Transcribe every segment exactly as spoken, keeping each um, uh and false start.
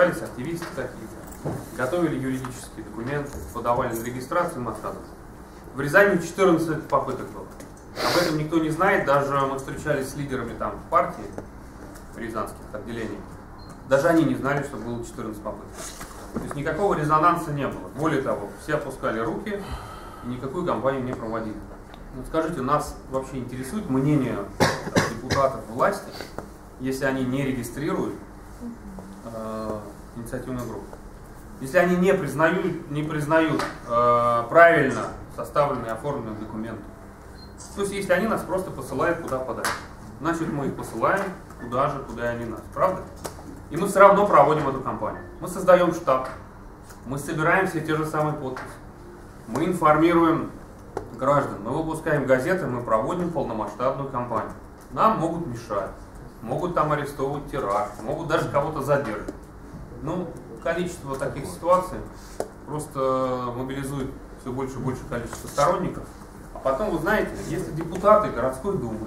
собирались активисты какие-то, готовили юридические документы, подавали на регистрацию иностранцев. В Рязани четырнадцать попыток было. Об этом никто не знает, даже мы встречались с лидерами там партии, рязанских отделений. Даже они не знали, что было четырнадцать попыток. То есть никакого резонанса не было. Более того, все опускали руки и никакую кампанию не проводили. Вот скажите, нас вообще интересует мнение депутатов власти, если они не регистрируют э, инициативную группу? Если они не признают, не признают э, правильно составленные, оформленные документы. То есть если они нас просто посылают куда подать, значит мы их посылаем туда же, куда и они нас. Правда? И мы все равно проводим эту кампанию. Мы создаем штаб, мы собираем все те же самые подписи, мы информируем граждан, мы выпускаем газеты, мы проводим полномасштабную кампанию. Нам могут мешать, могут там арестовывать тираж, могут даже кого-то задержать. Ну, количество таких ситуаций просто мобилизует все больше и больше количество сторонников. А потом, вы знаете, если депутаты городской думы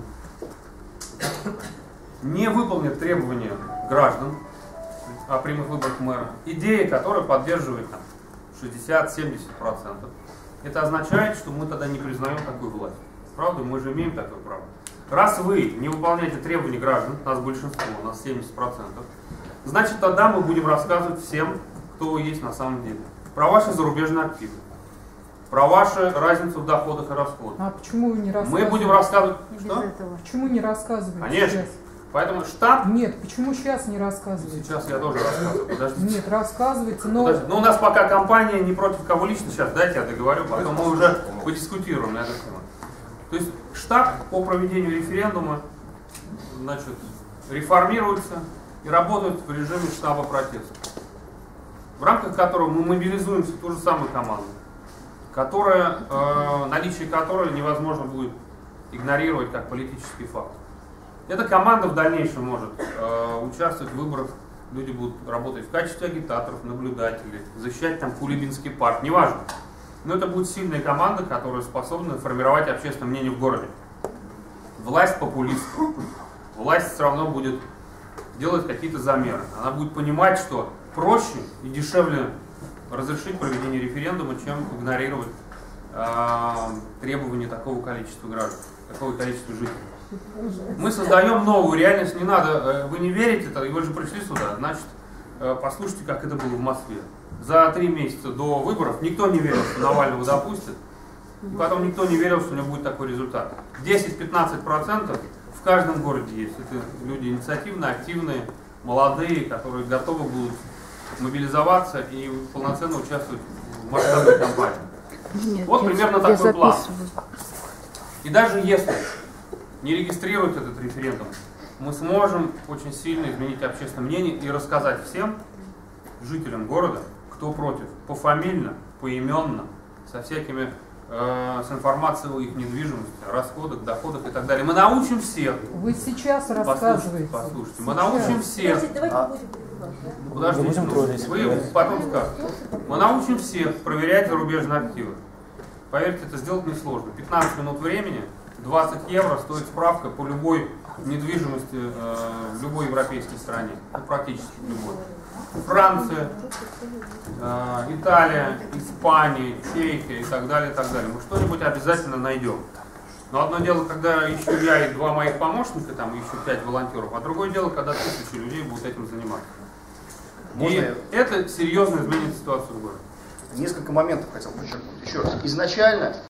не выполнят требования граждан о прямых выборах мэра, идея, которая поддерживает шестьдесят-семьдесят процентов, это означает, что мы тогда не признаем такую власть. Правда, мы же имеем такое право. Раз вы не выполняете требования граждан, нас большинство, у нас семьдесят процентов, значит тогда мы будем рассказывать всем, кто вы есть на самом деле. Про ваши зарубежные активы, про вашу разницу в доходах и расходах. А почему вы не рассказываете? Мы будем рассказывать... Что? Почему не рассказываете? Конечно. Сейчас? Поэтому штаб... Нет, почему сейчас не рассказываете? Сейчас я тоже рассказываю. Подождите. Нет, рассказывайте, но... Подождите. Но у нас пока компания не против кого лично. Сейчас дайте я договорю, потом мы уже подискутируем на эту тему. То есть штаб по проведению референдума, значит, реформируется и работает в режиме штаба протеста, в рамках которого мы мобилизуемся в ту же самую команду, которая, э, наличие которой невозможно будет игнорировать как политический факт. Эта команда в дальнейшем может э, участвовать в выборах, люди будут работать в качестве агитаторов, наблюдателей, защищать там Кулибинский парк, неважно. Но это будет сильная команда, которая способна формировать общественное мнение в городе. Власть популистская. Власть все равно будет делать какие-то замеры. Она будет понимать, что проще и дешевле разрешить проведение референдума, чем игнорировать э, требования такого количества граждан, такого количества жителей. Мы создаем новую реальность, не надо, вы не верите, и вы же пришли сюда, значит, послушайте, как это было в Москве. За три месяца до выборов никто не верил, что Навального допустят, и потом никто не верил, что у него будет такой результат. десять-пятнадцать процентов в каждом городе есть. Это люди инициативные, активные, молодые, которые готовы будут мобилизоваться и полноценно участвовать в масштабной кампании. Нет, вот примерно такой план. И даже если не регистрируют этот референдум, мы сможем очень сильно изменить общественное мнение и рассказать всем жителям города, кто против, пофамильно, поименно, со всякими, э, с информацией о их недвижимости, расходах, доходах и так далее. Мы научим всех. Вы сейчас рассказываете. Послушайте, послушайте. Мы научим всех. А... Подождите, вы потом скажете. Мы научим всех проверять зарубежные активы. Поверьте, это сделать несложно. пятнадцать минут времени, двадцать евро стоит справка по любой недвижимости э, в любой европейской стране, ну, практически любой. Франция, э, Италия, Испания, Чехия и так далее, и так далее. Мы что-нибудь обязательно найдем. Но одно дело, когда ищу я и два моих помощника, там еще пять волонтеров, а другое дело, когда тысячи людей будут этим заниматься. Можно и я... это серьезно изменит ситуацию в городе. Несколько моментов хотел подчеркнуть. Еще раз. Изначально